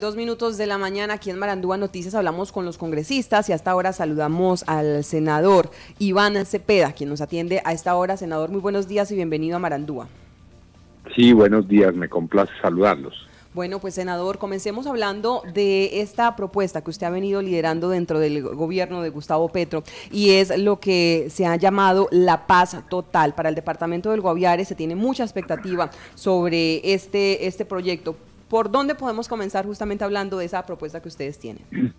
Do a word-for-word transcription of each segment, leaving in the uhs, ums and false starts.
Dos minutos de la mañana aquí en Marandúa Noticias hablamos con los congresistas y hasta ahora saludamos al senador Iván Cepeda, quien nos atiende a esta hora. Senador, muy buenos días y bienvenido a Marandúa. Sí, buenos días, me complace saludarlos. Bueno, pues senador, comencemos hablando de esta propuesta que usted ha venido liderando dentro del gobierno de Gustavo Petro y es lo que se ha llamado la paz total. Para el departamento del Guaviare se tiene mucha expectativa sobre este, este proyecto. ¿Por dónde podemos comenzar justamente hablando de esa propuesta que ustedes tienen?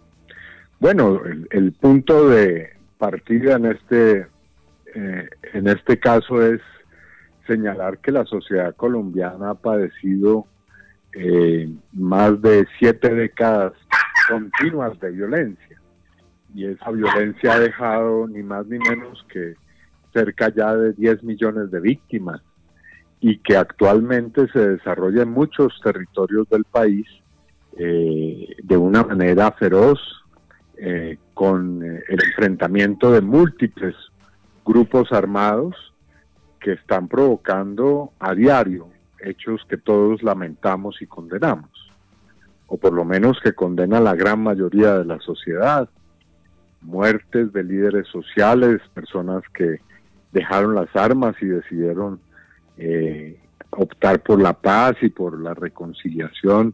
Bueno, el, el punto de partida en este, eh, en este caso es señalar que la sociedad colombiana ha padecido eh, más de siete décadas continuas de violencia, y esa violencia ha dejado ni más ni menos que cerca ya de diez millones de víctimas, y que actualmente se desarrolla en muchos territorios del país eh, de una manera feroz, eh, con eh, el enfrentamiento de múltiples grupos armados que están provocando a diario hechos que todos lamentamos y condenamos, o por lo menos que condena la gran mayoría de la sociedad: muertes de líderes sociales, personas que dejaron las armas y decidieron Eh, optar por la paz y por la reconciliación,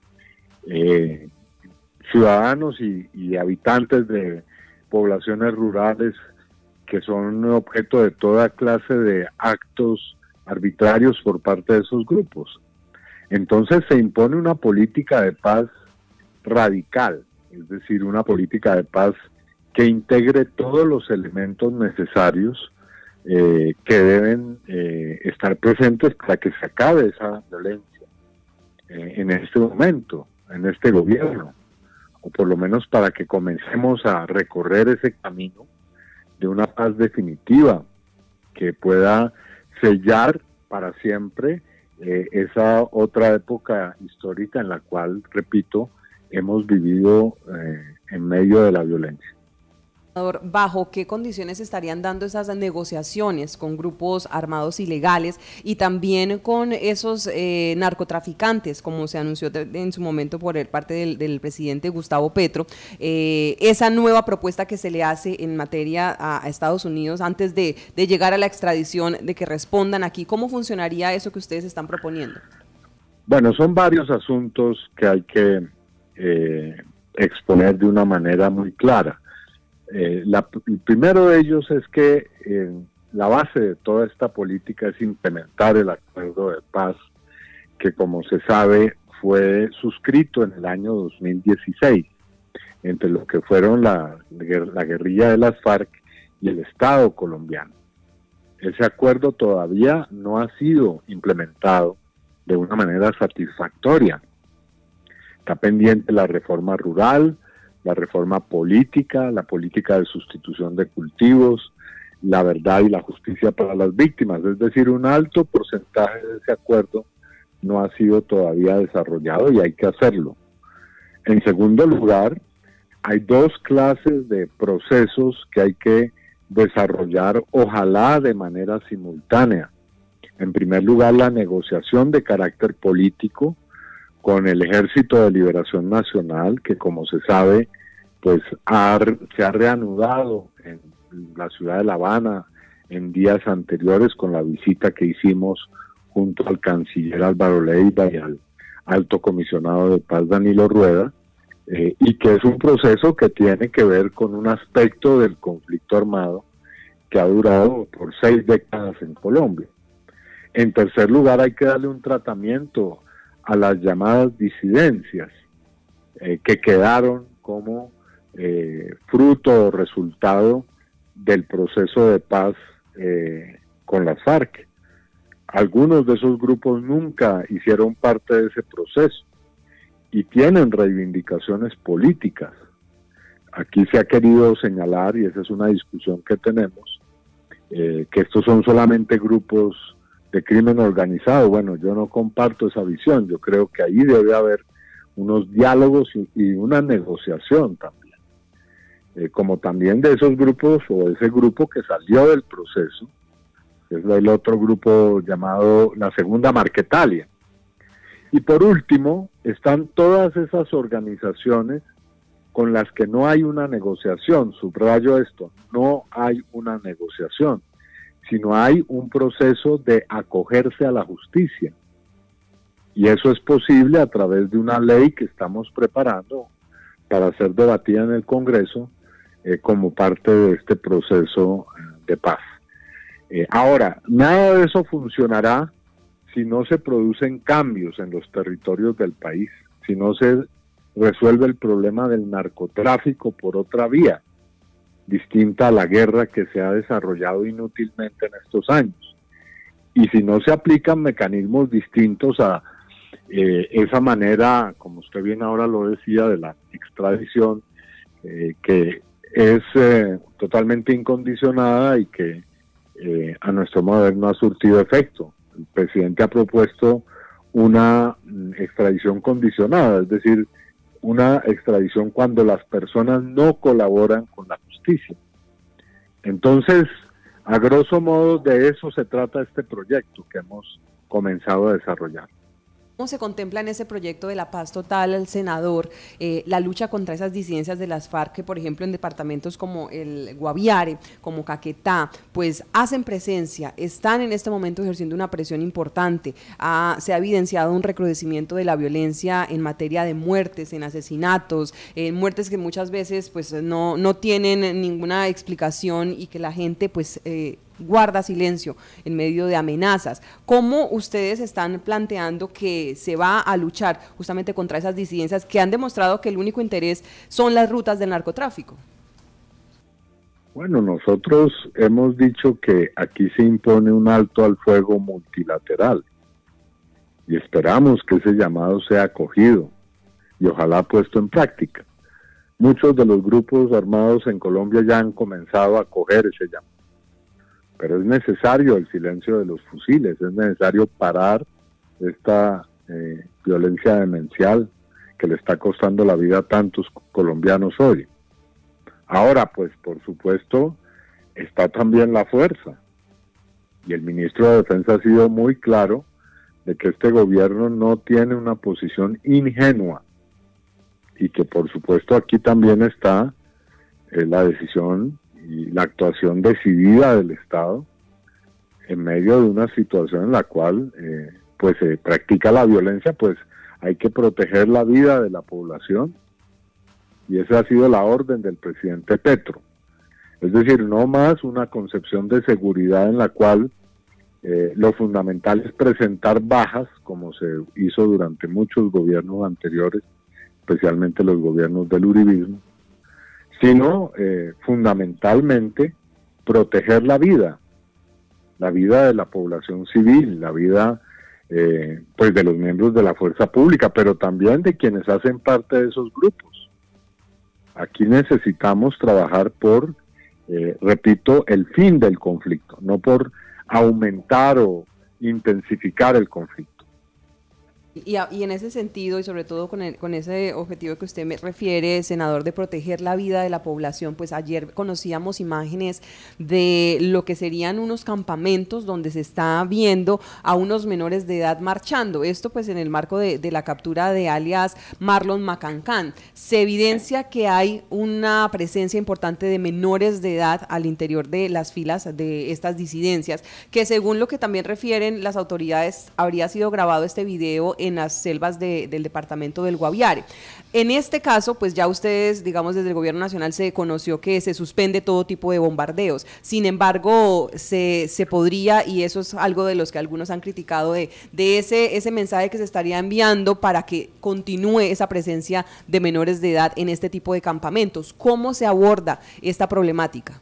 eh, ciudadanos y, y habitantes de poblaciones rurales que son objeto de toda clase de actos arbitrarios por parte de esos grupos. Entonces se impone una política de paz radical, es decir, una política de paz que integre todos los elementos necesarios Eh, que deben eh, estar presentes para que se acabe esa violencia eh, en este momento, en este gobierno, o por lo menos para que comencemos a recorrer ese camino de una paz definitiva que pueda sellar para siempre eh, esa otra época histórica en la cual, repito, hemos vivido eh, en medio de la violencia. ¿Bajo qué condiciones estarían dando esas negociaciones con grupos armados ilegales y también con esos eh, narcotraficantes, como se anunció de, de, en su momento por el parte del, del presidente Gustavo Petro, eh, esa nueva propuesta que se le hace en materia a, a Estados Unidos antes de, de llegar a la extradición, de que respondan aquí? ¿Cómo funcionaría eso que ustedes están proponiendo? Bueno, son varios asuntos que hay que eh, exponer de una manera muy clara. Eh, la, el primero de ellos es que eh, la base de toda esta política es implementar el acuerdo de paz que, como se sabe, fue suscrito en el año dos mil dieciséis entre lo que fueron la, la guerrilla de las FARC y el Estado colombiano. Ese acuerdo todavía no ha sido implementado de una manera satisfactoria. Está pendiente la reforma rural, la reforma política, la política de sustitución de cultivos, la verdad y la justicia para las víctimas. Es decir, un alto porcentaje de ese acuerdo no ha sido todavía desarrollado y hay que hacerlo. En segundo lugar, hay dos clases de procesos que hay que desarrollar, ojalá de manera simultánea. En primer lugar, la negociación de carácter político con el Ejército de Liberación Nacional, que, como se sabe, pues ha, se ha reanudado en la ciudad de La Habana en días anteriores con la visita que hicimos junto al canciller Álvaro Leiva y al alto comisionado de paz Danilo Rueda, eh, y que es un proceso que tiene que ver con un aspecto del conflicto armado que ha durado por seis décadas en Colombia. En tercer lugar, hay que darle un tratamiento a las llamadas disidencias eh, que quedaron como eh, fruto o resultado del proceso de paz eh, con las FARC. Algunos de esos grupos nunca hicieron parte de ese proceso y tienen reivindicaciones políticas. Aquí se ha querido señalar, y esa es una discusión que tenemos, eh, que estos son solamente grupos de crimen organizado. Bueno, yo no comparto esa visión. Yo creo que ahí debe haber unos diálogos y, y una negociación también. Eh, como también de esos grupos, o ese grupo que salió del proceso, que es el otro grupo llamado la Segunda Marquetalia. Y por último, están todas esas organizaciones con las que no hay una negociación, subrayo esto, no hay una negociación, sino hay un proceso de acogerse a la justicia. Y eso es posible a través de una ley que estamos preparando para ser debatida en el Congreso eh, como parte de este proceso de paz. Eh, ahora, nada de eso funcionará si no se producen cambios en los territorios del país, si no se resuelve el problema del narcotráfico por otra vía, distinta a la guerra que se ha desarrollado inútilmente en estos años. Y si no se aplican mecanismos distintos a eh, esa manera, como usted bien ahora lo decía, de la extradición, eh, que es eh, totalmente incondicionada y que eh, a nuestro modo de ver no ha surtido efecto. El presidente ha propuesto una extradición condicionada, es decir, una extradición cuando las personas no colaboran con la justicia. Entonces, a grosso modo, de eso se trata este proyecto que hemos comenzado a desarrollar. ¿Cómo se contempla en ese proyecto de la paz total, el senador, eh, la lucha contra esas disidencias de las FARC que, por ejemplo, en departamentos como el Guaviare, como Caquetá, pues hacen presencia, están en este momento ejerciendo una presión importante? Ah, se ha evidenciado un recrudecimiento de la violencia en materia de muertes, en asesinatos, en muertes que muchas veces pues no, no tienen ninguna explicación y que la gente pues... Eh, guarda silencio en medio de amenazas. ¿Cómo ustedes están planteando que se va a luchar justamente contra esas disidencias que han demostrado que el único interés son las rutas del narcotráfico? Bueno, nosotros hemos dicho que aquí se impone un alto al fuego multilateral y esperamos que ese llamado sea acogido y ojalá puesto en práctica. Muchos de los grupos armados en Colombia ya han comenzado a acoger ese llamado. Pero es necesario el silencio de los fusiles, es necesario parar esta eh, violencia demencial que le está costando la vida a tantos colombianos hoy. Ahora, pues, por supuesto, está también la fuerza. Y el ministro de Defensa ha sido muy claro de que este gobierno no tiene una posición ingenua y que, por supuesto, aquí también está eh, la decisión y la actuación decidida del Estado en medio de una situación en la cual eh, pues se practica la violencia, pues hay que proteger la vida de la población y esa ha sido la orden del presidente Petro. Es decir, no más una concepción de seguridad en la cual eh, lo fundamental es presentar bajas, como se hizo durante muchos gobiernos anteriores, especialmente los gobiernos del uribismo, sino eh, fundamentalmente proteger la vida, la vida de la población civil, la vida eh, pues de los miembros de la fuerza pública, pero también de quienes hacen parte de esos grupos. Aquí necesitamos trabajar por, eh, repito, el fin del conflicto, no por aumentar o intensificar el conflicto. Y, a, y en ese sentido, y sobre todo con, el, con ese objetivo que usted me refiere, senador, de proteger la vida de la población, pues ayer conocíamos imágenes de lo que serían unos campamentos donde se está viendo a unos menores de edad marchando. Esto pues en el marco de, de la captura de alias Marlon Macancán. Se evidencia que hay una presencia importante de menores de edad al interior de las filas de estas disidencias, que según lo que también refieren las autoridades, habría sido grabado este video en las selvas de, del departamento del Guaviare. En este caso, pues ya ustedes, digamos, desde el gobierno nacional se conoció que se suspende todo tipo de bombardeos. Sin embargo, se, se podría, y eso es algo de los que algunos han criticado, de, de ese, ese mensaje que se estaría enviando para que continúe esa presencia de menores de edad en este tipo de campamentos. ¿Cómo se aborda esta problemática?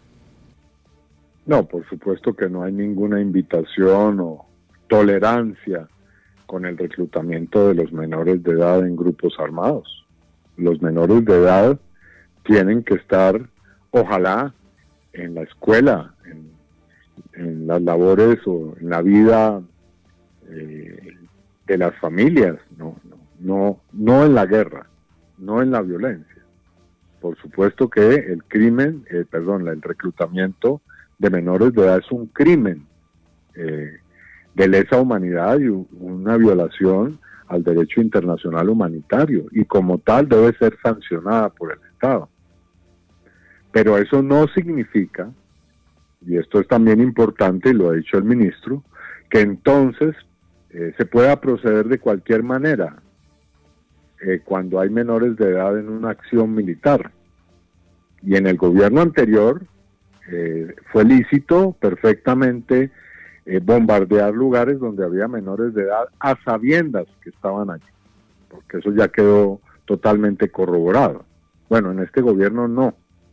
No, por supuesto que no hay ninguna invitación o tolerancia con el reclutamiento de los menores de edad en grupos armados. Los menores de edad tienen que estar, ojalá, en la escuela, en, en las labores o en la vida eh, de las familias, no, no, no, no en la guerra, no en la violencia. Por supuesto que el crimen, eh, perdón, el reclutamiento de menores de edad es un crimen eh, de lesa humanidad y una violación al derecho internacional humanitario y como tal debe ser sancionada por el Estado. Pero eso no significa, y esto es también importante y lo ha dicho el ministro, que entonces eh, se pueda proceder de cualquier manera eh, cuando hay menores de edad en una acción militar. Y en el gobierno anterior eh, fue lícito perfectamente eh, bombardear lugares donde había menores de edad a sabiendas que estaban allí, porque eso ya quedó totalmente corroborado. Bueno, en este gobierno no.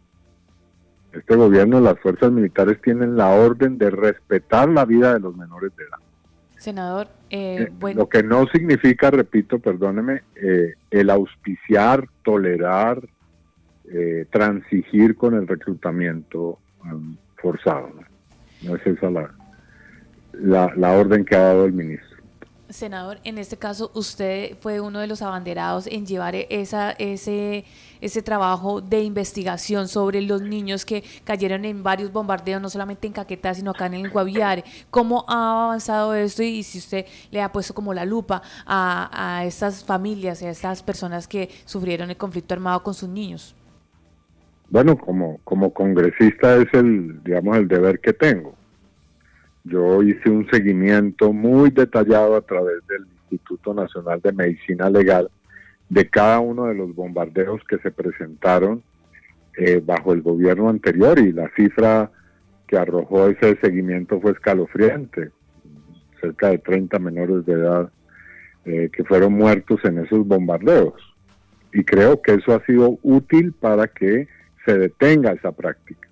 Este gobierno, las fuerzas militares tienen la orden de respetar la vida de los menores de edad. Senador, eh, eh, bueno. Lo que no significa, repito, perdóneme, eh, el auspiciar, tolerar, eh, transigir con el reclutamiento um, forzado. ¿no? no es esa la, la, la orden que ha dado el ministro. Senador, en este caso usted fue uno de los abanderados en llevar esa, ese, ese trabajo de investigación sobre los niños que cayeron en varios bombardeos, no solamente en Caquetá, sino acá en el Guaviare. ¿Cómo ha avanzado esto y si usted le ha puesto como la lupa a, a estas familias, a estas personas que sufrieron el conflicto armado con sus niños? Bueno, como, como congresista es el, digamos, el deber que tengo. Yo hice un seguimiento muy detallado a través del Instituto Nacional de Medicina Legal de cada uno de los bombardeos que se presentaron eh, bajo el gobierno anterior, y la cifra que arrojó ese seguimiento fue escalofriante. Cerca de treinta menores de edad eh, que fueron muertos en esos bombardeos. Y creo que eso ha sido útil para que se detenga esa práctica.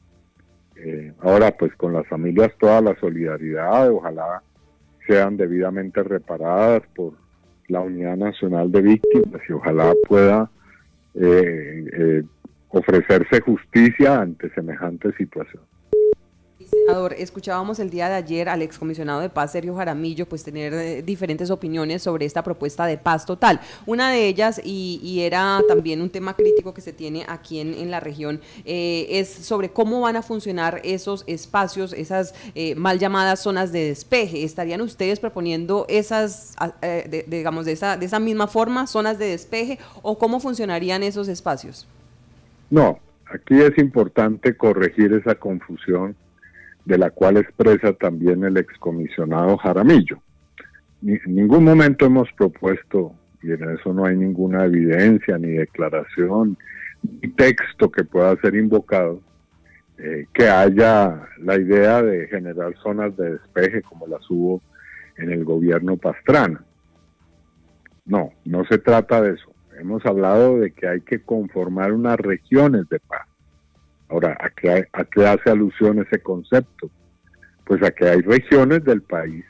Eh, ahora, pues con las familias toda la solidaridad, ojalá sean debidamente reparadas por la Unidad Nacional de Víctimas y ojalá pueda eh, eh, ofrecerse justicia ante semejante situación. Senador, escuchábamos el día de ayer al excomisionado de paz, Sergio Jaramillo, pues tener eh, diferentes opiniones sobre esta propuesta de paz total. Una de ellas, y, y era también un tema crítico que se tiene aquí en, en la región, eh, es sobre cómo van a funcionar esos espacios, esas eh, mal llamadas zonas de despeje. ¿Estarían ustedes proponiendo esas, eh, de, de, digamos, de esa, de esa misma forma, zonas de despeje, o cómo funcionarían esos espacios? No, aquí es importante corregir esa confusión de la cual expresa también el excomisionado Jaramillo. Ni, en ningún momento hemos propuesto, y en eso no hay ninguna evidencia, ni declaración, ni texto que pueda ser invocado, eh, que haya la idea de generar zonas de despeje como las hubo en el gobierno Pastrana. No, no se trata de eso. Hemos hablado de que hay que conformar unas regiones de paz. Ahora, ¿a qué, ¿a qué hace alusión ese concepto? Pues a que hay regiones del país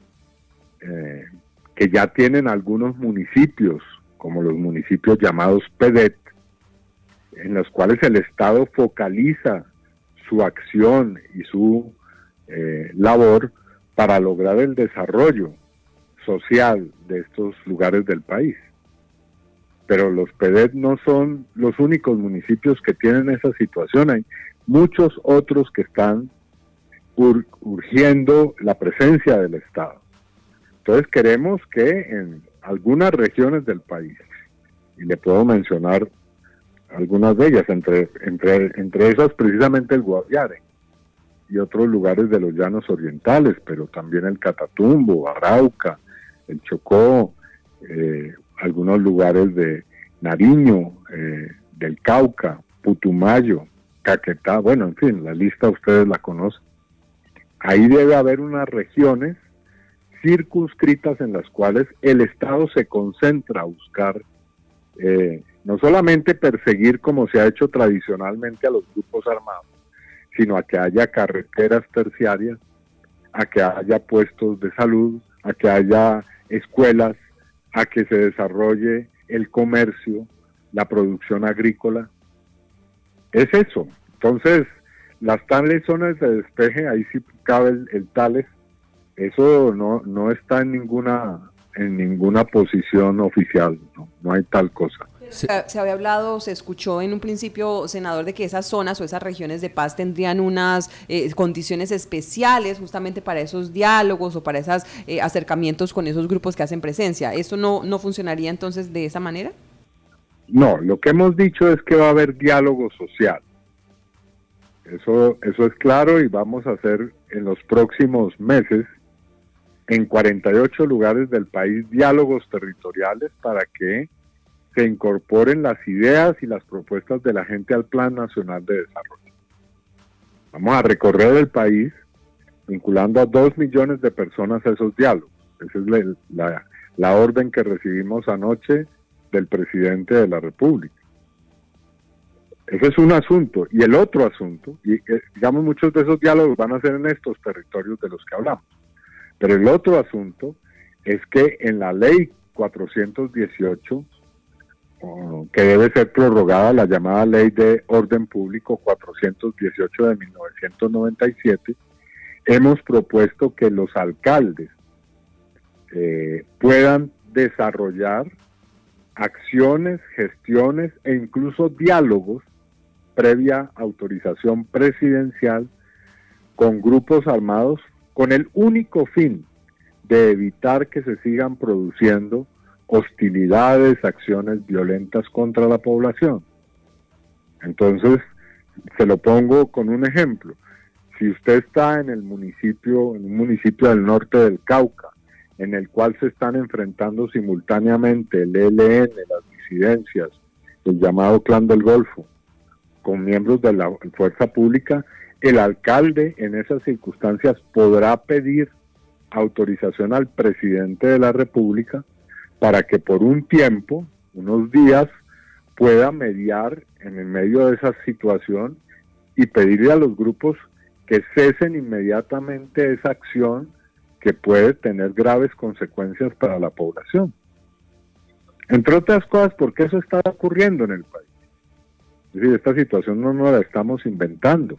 eh, que ya tienen algunos municipios, como los municipios llamados P D E T, en los cuales el Estado focaliza su acción y su eh, labor para lograr el desarrollo social de estos lugares del país. Pero los P D E T no son los únicos municipios que tienen esa situación. Hay muchos otros que están ur urgiendo la presencia del Estado. Entonces queremos que en algunas regiones del país, y le puedo mencionar algunas de ellas, entre, entre, entre esas precisamente el Guaviare y otros lugares de los llanos orientales, pero también el Catatumbo, Arauca, el Chocó, eh, algunos lugares de Nariño, eh, del Cauca, Putumayo, Caquetá, bueno, en fin, la lista ustedes la conocen. Ahí debe haber unas regiones circunscritas en las cuales el Estado se concentra a buscar, eh, no solamente perseguir como se ha hecho tradicionalmente a los grupos armados, sino a que haya carreteras terciarias, a que haya puestos de salud, a que haya escuelas, a que se desarrolle el comercio, la producción agrícola. Es eso. Entonces, las tales zonas de despeje, ahí sí cabe el, el tales, eso no, no está en ninguna, en ninguna posición oficial, no, no hay tal cosa. Se, se había hablado, se escuchó en un principio, senador, de que esas zonas o esas regiones de paz tendrían unas eh, condiciones especiales justamente para esos diálogos o para esos eh, acercamientos con esos grupos que hacen presencia. ¿Eso no, no funcionaría entonces de esa manera? No, lo que hemos dicho es que va a haber diálogo social. Eso, eso es claro, y vamos a hacer en los próximos meses en cuarenta y ocho lugares del país diálogos territoriales para que se incorporen las ideas y las propuestas de la gente al Plan Nacional de Desarrollo. Vamos a recorrer el país vinculando a dos millones de personas a esos diálogos. Esa es la, la, la orden que recibimos anoche del presidente de la República. Ese es un asunto. Y el otro asunto, y eh, digamos muchos de esos diálogos van a ser en estos territorios de los que hablamos, pero el otro asunto es que en la ley cuatrocientos dieciocho, que debe ser prorrogada, la llamada Ley de Orden Público cuatrocientos dieciocho de mil novecientos noventa y siete, hemos propuesto que los alcaldes eh, puedan desarrollar acciones, gestiones e incluso diálogos previa autorización presidencial con grupos armados con el único fin de evitar que se sigan produciendo hostilidades, acciones violentas contra la población. Entonces, se lo pongo con un ejemplo. Si usted está en el municipio, en un municipio del norte del Cauca, en el cual se están enfrentando simultáneamente el E L N, las disidencias, el llamado Clan del Golfo, con miembros de la fuerza pública, el alcalde en esas circunstancias podrá pedir autorización al presidente de la República para que por un tiempo, unos días, pueda mediar en el medio de esa situación y pedirle a los grupos que cesen inmediatamente esa acción que puede tener graves consecuencias para la población. Entre otras cosas, porque eso está ocurriendo en el país. Es decir, esta situación no nos la estamos inventando.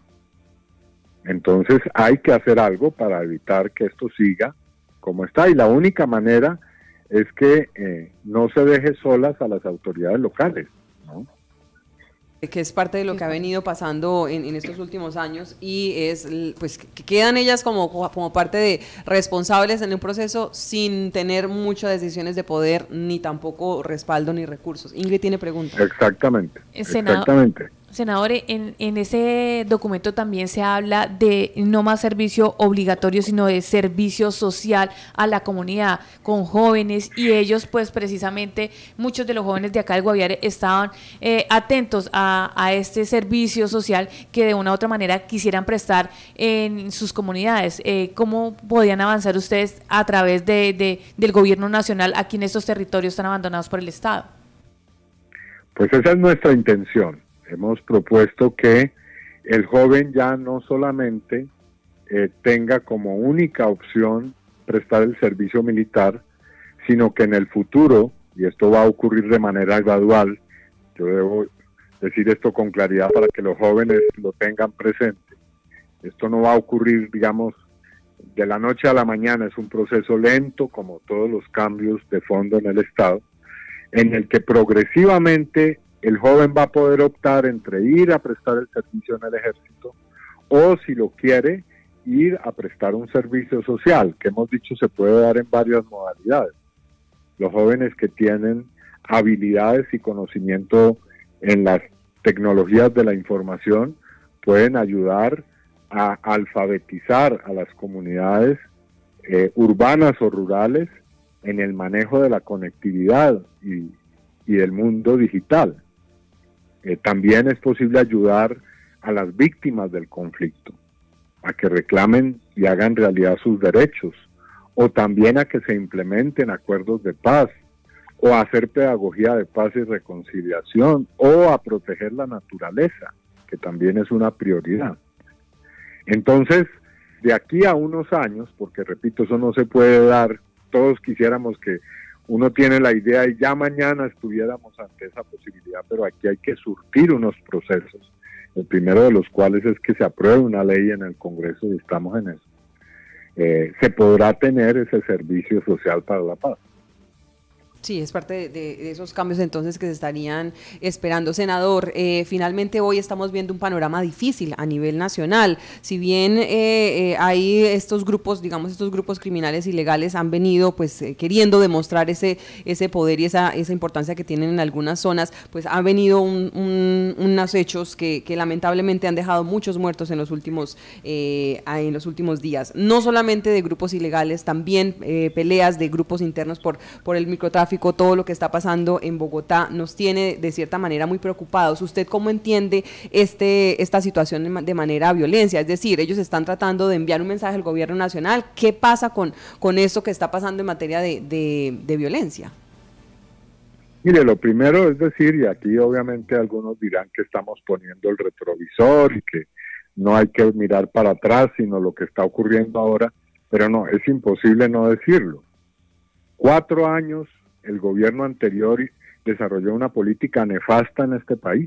Entonces hay que hacer algo para evitar que esto siga como está, y la única manera es que eh, no se deje solas a las autoridades locales, ¿no? Que es parte de lo que ha venido pasando en, en estos últimos años, y es pues que quedan ellas como, como parte de responsables en un proceso sin tener muchas decisiones de poder, ni tampoco respaldo ni recursos. Ingrid tiene preguntas. Exactamente, Senado, exactamente. Senador, en, en ese documento también se habla de no más servicio obligatorio, sino de servicio social a la comunidad, con jóvenes, y ellos pues precisamente, muchos de los jóvenes de acá del Guaviare estaban eh, atentos a, a este servicio social que de una u otra manera quisieran prestar en sus comunidades. Eh, ¿Cómo podían avanzar ustedes a través de, de, del gobierno nacional aquí en estos territorios tan abandonados por el Estado? Pues esa es nuestra intención. Hemos propuesto que el joven ya no solamente eh, tenga como única opción prestar el servicio militar, sino que en el futuro, y esto va a ocurrir de manera gradual, yo debo decir esto con claridad para que los jóvenes lo tengan presente, esto no va a ocurrir, digamos, de la noche a la mañana, es un proceso lento, como todos los cambios de fondo en el Estado, en el que progresivamente el joven va a poder optar entre ir a prestar el servicio en el ejército o, si lo quiere, ir a prestar un servicio social, que hemos dicho se puede dar en varias modalidades. Los jóvenes que tienen habilidades y conocimiento en las tecnologías de la información pueden ayudar a alfabetizar a las comunidades eh, urbanas o rurales en el manejo de la conectividad y, y del mundo digital. Eh, también es posible ayudar a las víctimas del conflicto a que reclamen y hagan realidad sus derechos, o también a que se implementen acuerdos de paz, o a hacer pedagogía de paz y reconciliación, o a proteger la naturaleza, que también es una prioridad. Entonces, de aquí a unos años, porque repito, eso no se puede dar, todos quisiéramos que uno tiene la idea y ya mañana estuviéramos ante esa posibilidad, pero aquí hay que surtir unos procesos, el primero de los cuales es que se apruebe una ley en el Congreso, y estamos en eso. Eh, se podrá tener ese servicio social para la paz. Sí, es parte de, de esos cambios entonces que se estarían esperando. Senador, eh, finalmente hoy estamos viendo un panorama difícil a nivel nacional. Si bien eh, eh, hay estos grupos, digamos, estos grupos criminales ilegales han venido pues eh, queriendo demostrar ese ese poder y esa esa importancia que tienen en algunas zonas, pues ha venido un, un, unos hechos que, que lamentablemente han dejado muchos muertos en los últimos eh, en los últimos días. No solamente de grupos ilegales, también eh, peleas de grupos internos por por el microtráfico. Todo lo que está pasando en Bogotá nos tiene de cierta manera muy preocupados. ¿Usted cómo entiende este esta situación de manera violencia? Es decir, ellos están tratando de enviar un mensaje al gobierno nacional. ¿Qué pasa con, con esto que está pasando en materia de, de, de violencia? Mire, lo primero es decir, y aquí obviamente algunos dirán que estamos poniendo el retrovisor y que no hay que mirar para atrás, sino lo que está ocurriendo ahora, pero no, es imposible no decirlo. Cuatro años el gobierno anterior desarrolló una política nefasta en este país.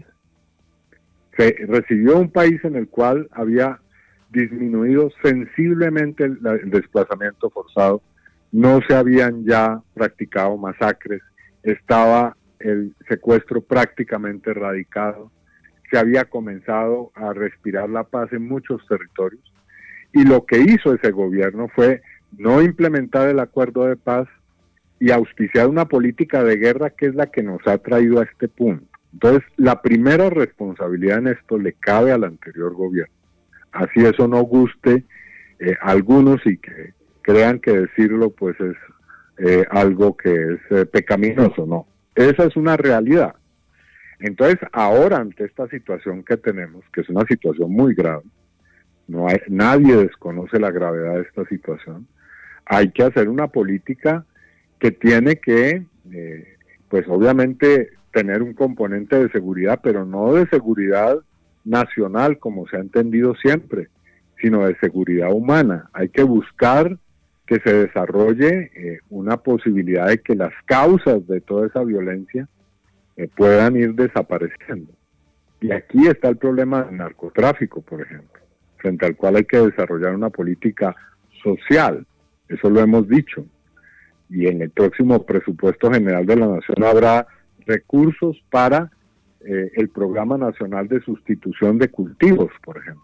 Se recibió un país en el cual había disminuido sensiblemente el, el desplazamiento forzado, no se habían ya practicado masacres, estaba el secuestro prácticamente erradicado, se había comenzado a respirar la paz en muchos territorios, y lo que hizo ese gobierno fue no implementar el acuerdo de paz y auspiciar una política de guerra que es la que nos ha traído a este punto. Entonces, la primera responsabilidad en esto le cabe al anterior gobierno. Así eso no guste eh, a algunos y que crean que decirlo pues es eh, algo que es eh, pecaminoso, no. Esa es una realidad. Entonces, ahora ante esta situación que tenemos, que es una situación muy grave, no hay, nadie desconoce la gravedad de esta situación, hay que hacer una política que tiene que, eh, pues obviamente, tener un componente de seguridad, pero no de seguridad nacional, como se ha entendido siempre, sino de seguridad humana. Hay que buscar que se desarrolle eh, una posibilidad de que las causas de toda esa violencia eh, puedan ir desapareciendo. Y aquí está el problema del narcotráfico, por ejemplo, frente al cual hay que desarrollar una política social, eso lo hemos dicho. Y en el próximo presupuesto general de la Nación habrá recursos para eh, el Programa Nacional de Sustitución de Cultivos, por ejemplo.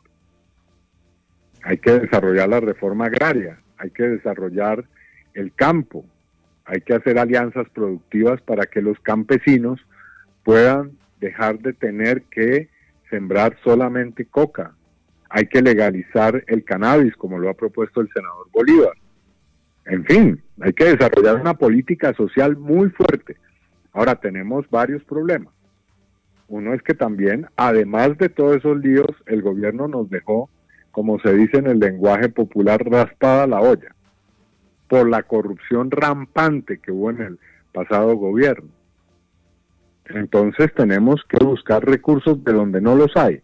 Hay que desarrollar la reforma agraria, hay que desarrollar el campo, hay que hacer alianzas productivas para que los campesinos puedan dejar de tener que sembrar solamente coca. Hay que legalizar el cannabis, como lo ha propuesto el senador Bolívar. En fin, hay que desarrollar una política social muy fuerte. Ahora tenemos varios problemas. Uno es que también, además de todos esos líos, el gobierno nos dejó, como se dice en el lenguaje popular, raspada la olla, por la corrupción rampante que hubo en el pasado gobierno. Entonces tenemos que buscar recursos de donde no los hay.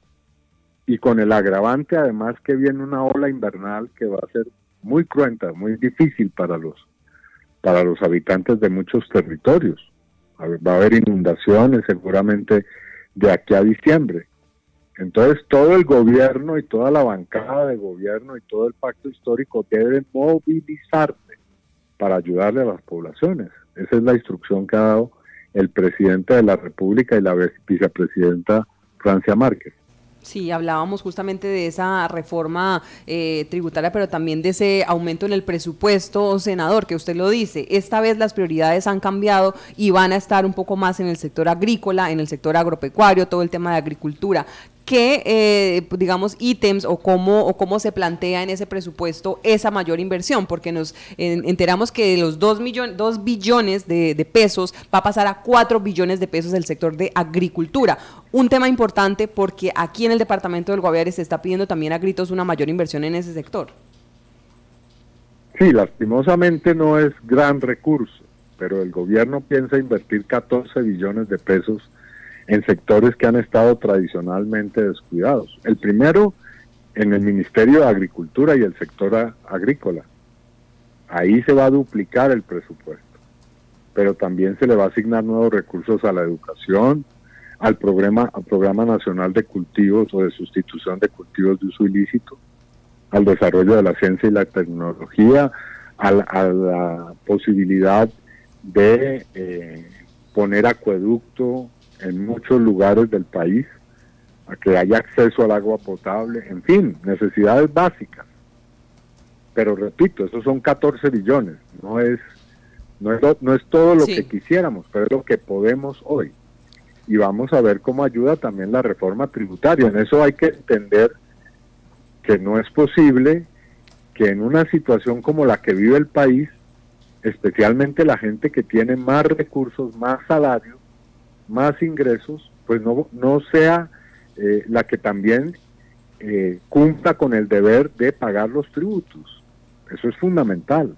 Y con el agravante además que viene una ola invernal que va a ser muy cruenta, muy difícil para los para los habitantes de muchos territorios. Va a haber inundaciones seguramente de aquí a diciembre. Entonces todo el gobierno y toda la bancada de gobierno y todo el pacto histórico deben movilizarse para ayudarle a las poblaciones. Esa es la instrucción que ha dado el presidente de la República y la vicepresidenta Francia Márquez. Sí, hablábamos justamente de esa reforma eh, tributaria, pero también de ese aumento en el presupuesto, senador, que usted lo dice. Esta vez las prioridades han cambiado y van a estar un poco más en el sector agrícola, en el sector agropecuario, todo el tema de agricultura. ¿Qué, eh, digamos, ítems o cómo, o cómo se plantea en ese presupuesto esa mayor inversión? Porque nos eh, enteramos que de los dos, millones, dos billones de, de pesos va a pasar a cuatro billones de pesos del sector de agricultura. Un tema importante porque aquí en el departamento del Guaviare se está pidiendo también a gritos una mayor inversión en ese sector. Sí, lastimosamente no es gran recurso, pero el gobierno piensa invertir catorce billones de pesos en sectores que han estado tradicionalmente descuidados. El primero, en el Ministerio de Agricultura y el sector agrícola. Ahí se va a duplicar el presupuesto, pero también se le va a asignar nuevos recursos a la educación, al programa, al programa nacional de cultivos o de sustitución de cultivos de uso ilícito, al desarrollo de la ciencia y la tecnología, a la, a la posibilidad de eh, poner acueducto en muchos lugares del país, a que haya acceso al agua potable, en fin, necesidades básicas. Pero repito, esos son catorce billones, no es, no es, no es todo lo sí. que quisiéramos, pero es lo que podemos hoy. Y vamos a ver cómo ayuda también la reforma tributaria. En eso hay que entender que no es posible que en una situación como la que vive el país, especialmente la gente que tiene más recursos, más salarios, más ingresos, pues no, no sea eh, la que también eh, cumpla con el deber de pagar los tributos. Eso es fundamental.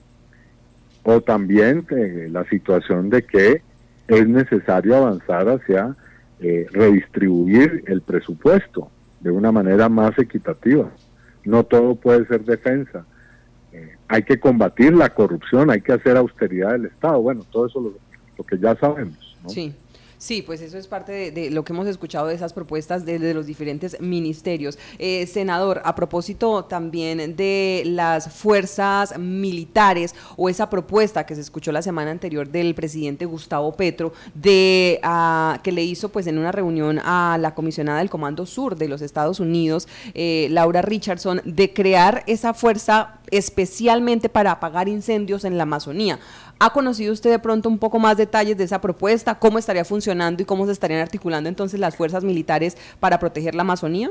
O también eh, la situación de que es necesario avanzar hacia eh, redistribuir el presupuesto de una manera más equitativa. No todo puede ser defensa. Eh, hay que combatir la corrupción, hay que hacer austeridad del Estado. Bueno, todo eso lo, lo que ya sabemos, ¿no? Sí. Sí, pues eso es parte de, de lo que hemos escuchado de esas propuestas de, de los diferentes ministerios. Eh, senador, a propósito también de las fuerzas militares o esa propuesta que se escuchó la semana anterior del presidente Gustavo Petro, de uh, que le hizo pues en una reunión a la comisionada del Comando Sur de los Estados Unidos, eh, Laura Richardson, de crear esa fuerza especialmente para apagar incendios en la Amazonía. ¿Ha conocido usted de pronto un poco más detalles de esa propuesta? ¿Cómo estaría funcionando y cómo se estarían articulando entonces las fuerzas militares para proteger la Amazonía?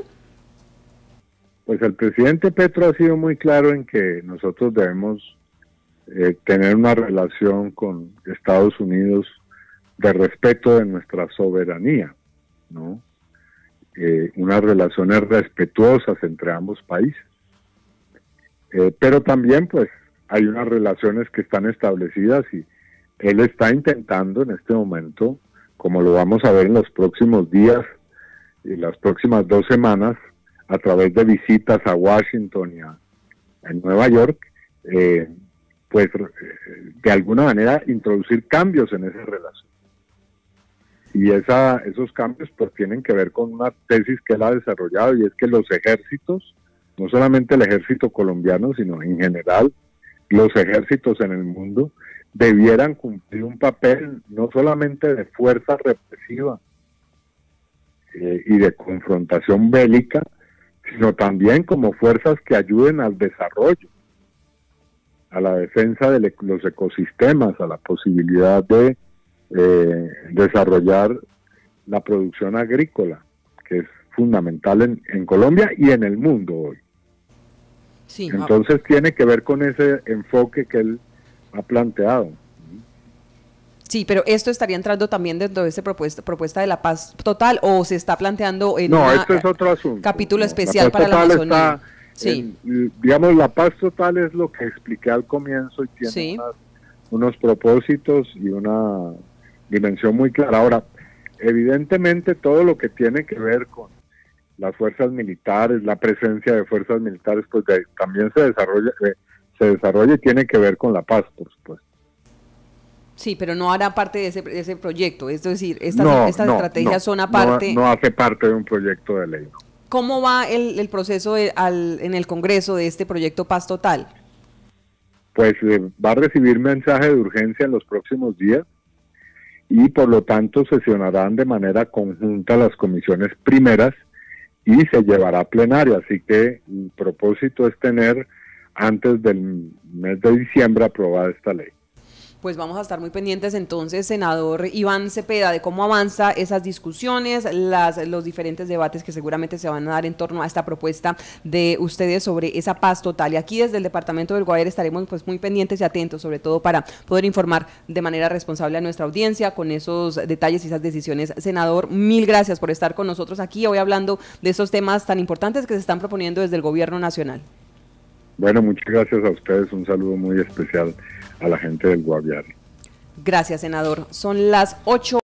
Pues el presidente Petro ha sido muy claro en que nosotros debemos eh, tener una relación con Estados Unidos de respeto de nuestra soberanía, ¿no? Eh, unas relaciones respetuosas entre ambos países. Eh, pero también pues hay unas relaciones que están establecidas y él está intentando en este momento, como lo vamos a ver en los próximos días y las próximas dos semanas, a través de visitas a Washington y a, a Nueva York, eh, pues de alguna manera introducir cambios en esa relación. Y esa, esos cambios pues tienen que ver con una tesis que él ha desarrollado, y es que los ejércitos, no solamente el ejército colombiano, sino en general, los ejércitos en el mundo debieran cumplir un papel no solamente de fuerza represiva eh, y de confrontación bélica, sino también como fuerzas que ayuden al desarrollo, a la defensa de los ecosistemas, a la posibilidad de eh, desarrollar la producción agrícola, que es fundamental en, en Colombia y en el mundo hoy. Sí, entonces ah, tiene que ver con ese enfoque que él ha planteado. Sí, pero esto estaría entrando también dentro de esa propuesta, propuesta de la paz total, o se está planteando en no, un esto es otro asunto, capítulo no, especial la para la Amazonía. Sí. En, digamos, la paz total es lo que expliqué al comienzo y tiene sí. unas, unos propósitos y una dimensión muy clara. Ahora, evidentemente todo lo que tiene que ver con las fuerzas militares, la presencia de fuerzas militares, pues de, también se desarrolla, eh, se desarrolla y tiene que ver con la paz, por supuesto. Sí, pero no hará parte de ese, de ese proyecto, es decir, estas, no, estas no, estrategias no, son aparte. No, no hace parte de un proyecto de ley. ¿Cómo va el, el proceso de, al, en el Congreso de este proyecto Paz Total? Pues eh, va a recibir mensaje de urgencia en los próximos días y por lo tanto sesionarán de manera conjunta las comisiones primeras y se llevará a plenaria, así que el propósito es tener antes del mes de diciembre aprobada esta ley. Pues vamos a estar muy pendientes entonces, senador Iván Cepeda, de cómo avanza esas discusiones, las, los diferentes debates que seguramente se van a dar en torno a esta propuesta de ustedes sobre esa paz total. Y aquí desde el departamento del Guaviare estaremos pues muy pendientes y atentos, sobre todo para poder informar de manera responsable a nuestra audiencia con esos detalles y esas decisiones. Senador, mil gracias por estar con nosotros aquí hoy hablando de esos temas tan importantes que se están proponiendo desde el gobierno nacional. Bueno, muchas gracias a ustedes, un saludo muy especial a la gente del Guaviare. Gracias, senador. Son las ocho.